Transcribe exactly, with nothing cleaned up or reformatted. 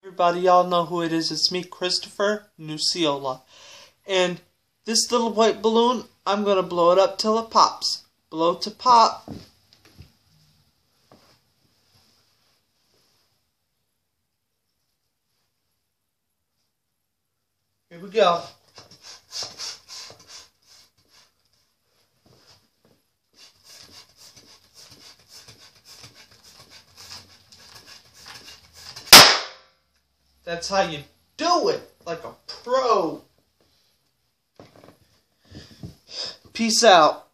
Everybody, y'all know who it is. It's me, Christopher Nuciola. And this little white balloon, I'm going to blow it up till it pops. Blow to pop. Here we go. That's how you do it, like a pro. Peace out.